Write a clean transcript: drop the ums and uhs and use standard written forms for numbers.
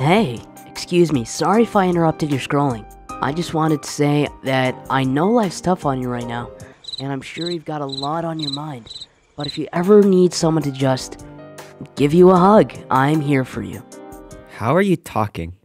Hey, excuse me, sorry if I interrupted your scrolling. I just wanted to say that I know life's tough on you right now, and I'm sure you've got a lot on your mind. But if you ever need someone to just give you a hug, I'm here for you. How are you talking?